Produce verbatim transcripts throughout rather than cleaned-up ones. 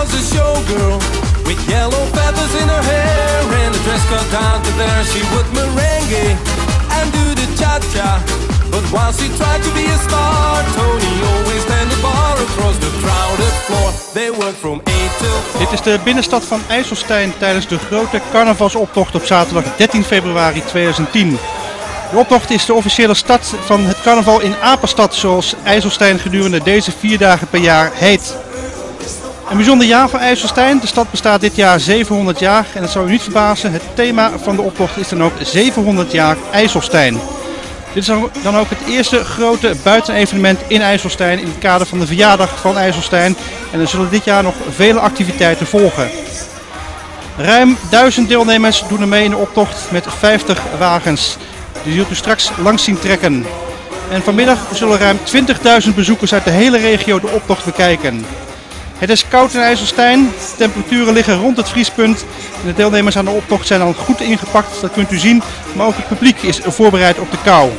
was a showgirl with yellow feathers in her hair and a dress cut down to there. She would merengue and do the cha-cha. But while she tried to be a star, Tony always stand the bar across the crowded floor. They worked from eight till four. Dit is de binnenstad van IJsselstein tijdens de grote carnavalsoptocht op zaterdag dertien februari tweeduizend tien. De optocht is de officiële start van het carnaval in Apenstad, zoals IJsselstein gedurende deze vier dagen per jaar heet. Een bijzonder jaar voor IJsselstein. De stad bestaat dit jaar zevenhonderd jaar en het zou u niet verbazen, het thema van de optocht is dan ook zevenhonderd jaar IJsselstein. Dit is dan ook het eerste grote buitenevenement in IJsselstein in het kader van de verjaardag van IJsselstein. En er zullen dit jaar nog vele activiteiten volgen. Ruim duizend deelnemers doen er mee in de optocht met vijftig wagens. Die zult u straks langs zien trekken. En vanmiddag zullen ruim twintigduizend bezoekers uit de hele regio de optocht bekijken. Het is koud in IJsselstein, de temperaturen liggen rond het vriespunt en de deelnemers aan de optocht zijn al goed ingepakt, dat kunt u zien, maar ook het publiek is voorbereid op de kou.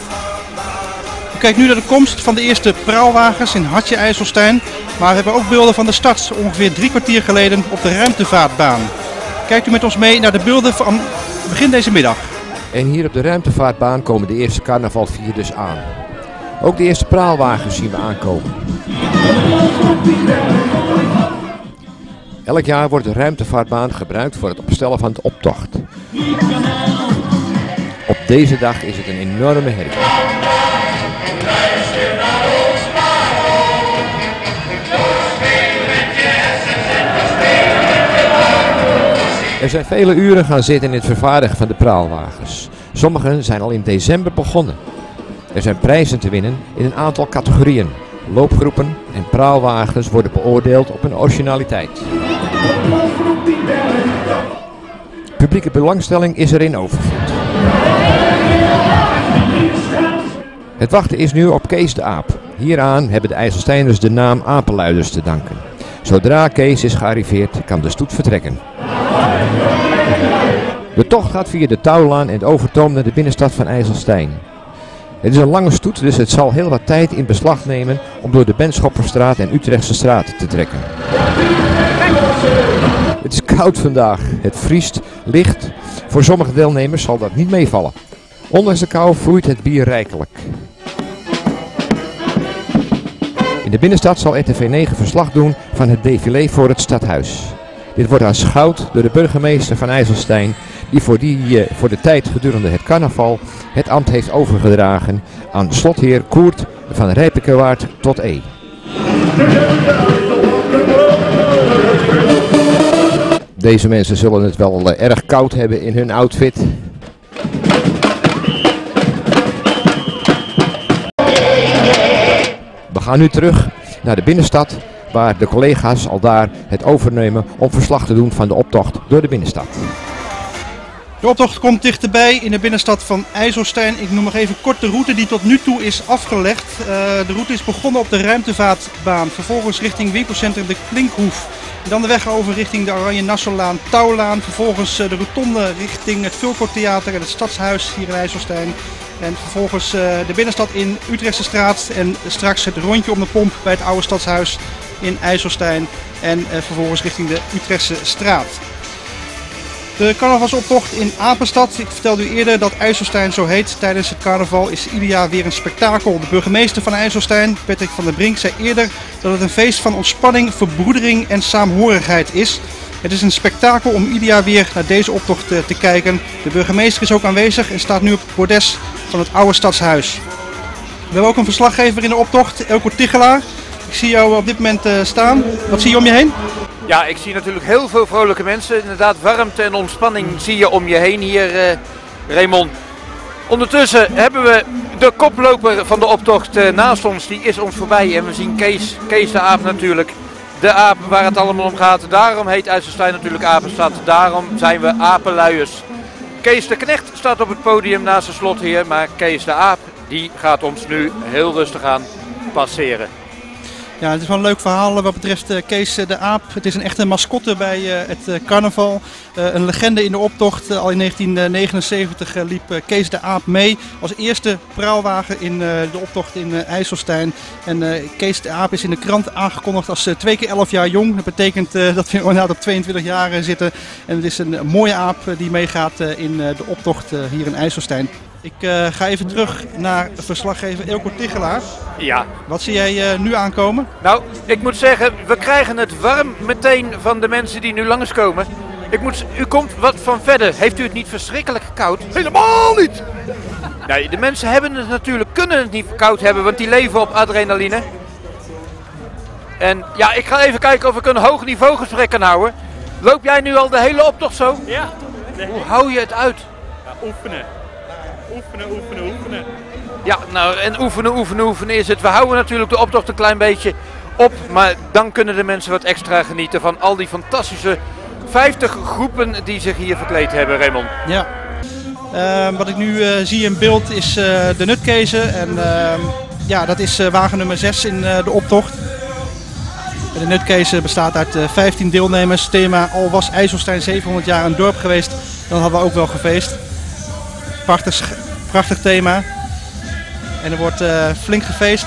U kijkt nu naar de komst van de eerste praalwagens in Hartje IJsselstein, maar we hebben ook beelden van de start ongeveer drie kwartier geleden op de ruimtevaartbaan. Kijkt u met ons mee naar de beelden van begin deze middag. En hier op de ruimtevaartbaan komen de eerste carnavalvierders aan. Ook de eerste praalwagens zien we aankomen. Elk jaar wordt de ruimtevaartbaan gebruikt voor het opstellen van de optocht. Op deze dag is het een enorme herrie. Er zijn vele uren gaan zitten in het vervaardigen van de praalwagens. Sommigen zijn al in december begonnen. Er zijn prijzen te winnen in een aantal categorieën. Loopgroepen en praalwagens worden beoordeeld op hun originaliteit. Publieke belangstelling is er in overvloed. Het wachten is nu op Kees de Aap. Hieraan hebben de IJsselsteiners de naam Apenluiders te danken. Zodra Kees is gearriveerd, kan de stoet vertrekken. De tocht gaat via de Touwlaan en het Overtoom naar de binnenstad van IJsselstein. Het is een lange stoet, dus het zal heel wat tijd in beslag nemen om door de Benschopperstraat en Utrechtse straat te trekken. Het is koud vandaag, het vriest, licht. Voor sommige deelnemers zal dat niet meevallen. Ondanks de kou vloeit het bier rijkelijk. In de binnenstad zal R T V negen verslag doen van het défilé voor het stadhuis. Dit wordt aanschouwd door de burgemeester van IJsselstein, die voor, die, uh, voor de tijd gedurende het carnaval het ambt heeft overgedragen aan slotheer Koert van Rijpekewaard tot E. Deze mensen zullen het wel uh, erg koud hebben in hun outfit. We gaan nu terug naar de binnenstad, waar de collega's al daar het overnemen om verslag te doen van de optocht door de binnenstad. De optocht komt dichterbij in de binnenstad van IJsselstein. Ik noem nog even kort de route die tot nu toe is afgelegd. Uh, de route is begonnen op de ruimtevaartbaan, vervolgens richting winkelcentrum de Klinkhoef. En dan de weg over richting de Oranje Nassaulaan, Touwlaan, vervolgens uh, de rotonde richting het Vulco-theater en het Stadshuis hier in IJsselstein. En vervolgens uh, de binnenstad in Utrechtse straat en straks het rondje om de pomp bij het oude Stadshuis in IJsselstein en uh, vervolgens richting de Utrechtse straat. De carnavalsoptocht in Apenstad. Ik vertelde u eerder dat IJsselstein zo heet. Tijdens het carnaval is ieder jaar weer een spektakel. De burgemeester van IJsselstein, Patrick van der Brink, zei eerder dat het een feest van ontspanning, verbroedering en saamhorigheid is. Het is een spektakel om ieder jaar weer naar deze optocht te, te kijken. De burgemeester is ook aanwezig en staat nu op het bordes van het oude stadshuis. We hebben ook een verslaggever in de optocht, Elko Tichelaar. Ik zie jou op dit moment uh, staan. Wat zie je om je heen? Ja, ik zie natuurlijk heel veel vrolijke mensen. Inderdaad, warmte en ontspanning zie je om je heen hier, uh, Raymond. Ondertussen hebben we de koploper van de optocht uh, naast ons. Die is ons voorbij en we zien Kees, Kees de Aap natuurlijk. De aap waar het allemaal om gaat. Daarom heet IJsselstein natuurlijk Apenstad. Daarom zijn we apenluiers. Kees de Knecht staat op het podium naast de slotheer. Maar Kees de Aap die gaat ons nu heel rustig aan passeren. Ja, het is wel een leuk verhaal wat betreft uh, Kees de Aap. Het is een echte mascotte bij uh, het uh, carnaval. Uh, een legende in de optocht. Uh, al in negentien negenenzeventig uh, liep uh, Kees de Aap mee als eerste praalwagen in uh, de optocht in uh, IJsselstein. En uh, Kees de Aap is in de krant aangekondigd als uh, twee keer elf jaar jong. Dat betekent uh, dat we inderdaad op tweeëntwintig jaar uh, zitten. En het is een uh, mooie aap uh, die meegaat uh, in uh, de optocht uh, hier in IJsselstein. Ik uh, ga even terug naar verslaggever Eelco Tichelaar. Ja. Wat zie jij uh, nu aankomen? Nou, ik moet zeggen, we krijgen het warm meteen van de mensen die nu langskomen. Ik moet, u komt wat van verder. Heeft u het niet verschrikkelijk koud? Helemaal niet! Nee, de mensen hebben het natuurlijk, kunnen het niet koud hebben, want die leven op adrenaline. En ja, ik ga even kijken of ik een hoog niveau gesprek kan houden. Loop jij nu al de hele optocht zo? Ja. Nee. Hoe hou je het uit? Ja, oefenen. Oefenen, oefenen, oefenen. Ja, nou en oefenen, oefenen, oefenen is het. We houden natuurlijk de optocht een klein beetje op, maar dan kunnen de mensen wat extra genieten van al die fantastische vijftig groepen die zich hier verkleed hebben, Raymond. Ja. Uh, wat ik nu uh, zie in beeld is uh, de nutkezen en uh, ja, dat is uh, wagen nummer zes in uh, de optocht. De nutkezen bestaat uit uh, vijftien deelnemers. Thema: al was IJsselstein zevenhonderd jaar een dorp geweest, dan hadden we ook wel gefeest. Prachtig, prachtig thema. En er wordt uh, flink gefeest.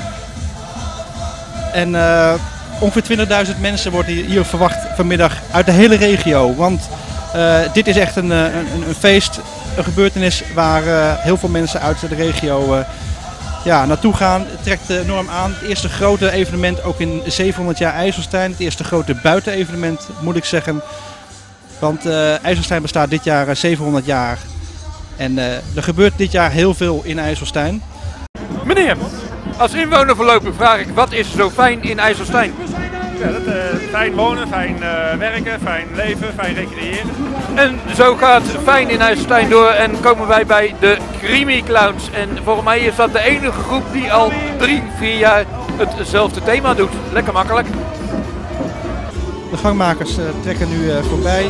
En uh, ongeveer twintigduizend mensen wordt hier, hier verwacht vanmiddag uit de hele regio. Want uh, dit is echt een, een, een feest, een gebeurtenis waar uh, heel veel mensen uit de regio uh, ja, naartoe gaan. Het trekt enorm aan. Het eerste grote evenement ook in zevenhonderd jaar IJsselstein. Het eerste grote buitenevenement moet ik zeggen. Want uh, IJsselstein bestaat dit jaar uh, zevenhonderd jaar. En uh, er gebeurt dit jaar heel veel in IJsselstein. Meneer, als inwoner voorlopig vraag ik, wat is zo fijn in IJsselstein? Ja, dat, uh, fijn wonen, fijn uh, werken, fijn leven, fijn recreëren. En zo gaat fijn in IJsselstein door en komen wij bij de Creamy Clowns. En volgens mij is dat de enige groep die al drie, vier jaar hetzelfde thema doet. Lekker makkelijk. De gangmakers uh, trekken nu uh, voorbij.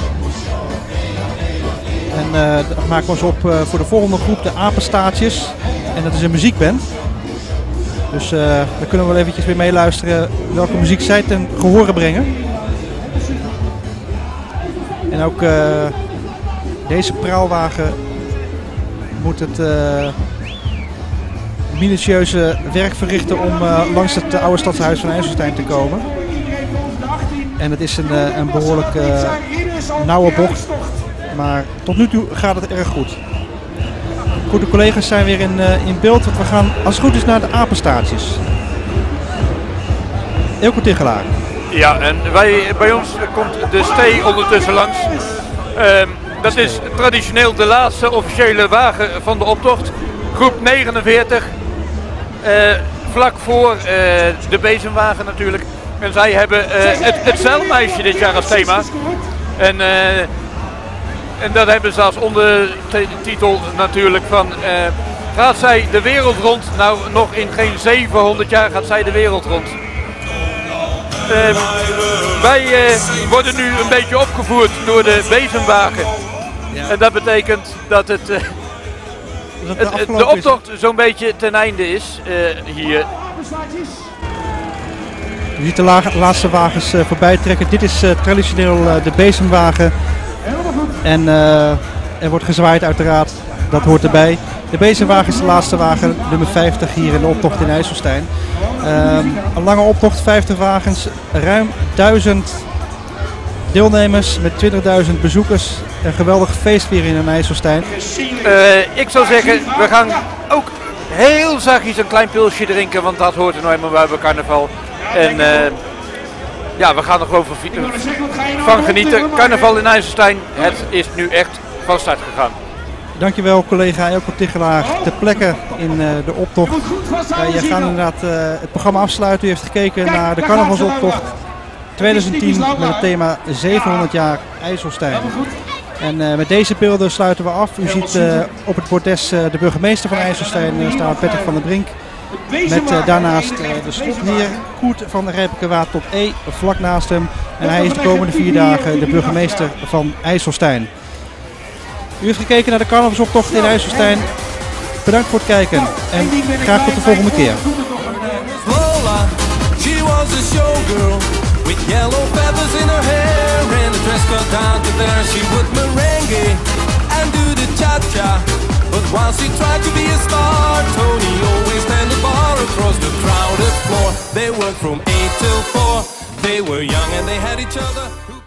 En uh, dat maken we ons op uh, voor de volgende groep, de Apenstaartjes. En dat is een muziekband. Dus uh, daar kunnen we wel eventjes weer meeluisteren welke muziek zij ten gehore brengen. En ook uh, deze praalwagen moet het uh, minutieuze werk verrichten om uh, langs het uh, oude stadshuis van IJsselstein te komen. En het is een, uh, een behoorlijk uh, nauwe bocht. Maar tot nu toe gaat het erg goed. Goed, de collega's zijn weer in, uh, in beeld, want we gaan als het goed is naar de Apenstaartjes. Eelco Tichelaar. Ja, en wij, bij ons komt de stee ondertussen langs. Um, dat is traditioneel de laatste officiële wagen van de optocht. Groep negenenveertig. Uh, vlak voor uh, de bezemwagen natuurlijk. En zij hebben uh, het, het zeilmeisje dit jaar als thema. En... Uh, En dat hebben ze als ondertitel natuurlijk van, uh, gaat zij de wereld rond? Nou, nog in geen zevenhonderd jaar gaat zij de wereld rond. Uh, wij uh, worden nu een beetje opgevoerd door de bezemwagen. Ja. En dat betekent dat het, uh, dat het, het de optocht zo'n beetje ten einde is uh, hier. Je ziet de la laatste wagens uh, voorbij trekken. Dit is uh, traditioneel uh, de bezemwagen. En uh, er wordt gezwaaid uiteraard, dat hoort erbij. De bezemwagen is de laatste wagen, nummer vijftig hier in de optocht in IJsselstein. Um, een lange optocht, vijftig wagens, ruim duizend deelnemers met twintigduizend bezoekers. Een geweldig feest weer in IJsselstein. Uh, ik zou zeggen, we gaan ook heel zachtjes een klein pilsje drinken, want dat hoort er nou eenmaal bij carnaval. En, uh, Ja, we gaan er gewoon van, van genieten. Carnaval in IJsselstein, het is nu echt van start gegaan. Dankjewel collega Eelco Tichelaar ter plekke in uh, de optocht. Uh, jij gaat inderdaad uh, het programma afsluiten. U heeft gekeken naar de carnavalsoptocht twintig tien met het thema zevenhonderd jaar IJsselstein. En uh, met deze beelden sluiten we af. U ziet uh, op het bordes uh, de burgemeester van IJsselstein uh, staan, Patrick van der Brink. Met uh, daarnaast uh, de slotheer Koert van de Rijpkewaard tot E vlak naast hem. En hij is de komende vier dagen de burgemeester van IJsselstein. U heeft gekeken naar de carnavalsoptocht in IJsselstein. Bedankt voor het kijken en graag tot de volgende keer. Lola, showgirl with yellow feathers in her hair and a dress cut down to there. She would merengue and do the cha-cha, but while she tried to be a star, Tony always stand the bar across the crowded floor. They worked from eight till four. They were young and they had each other.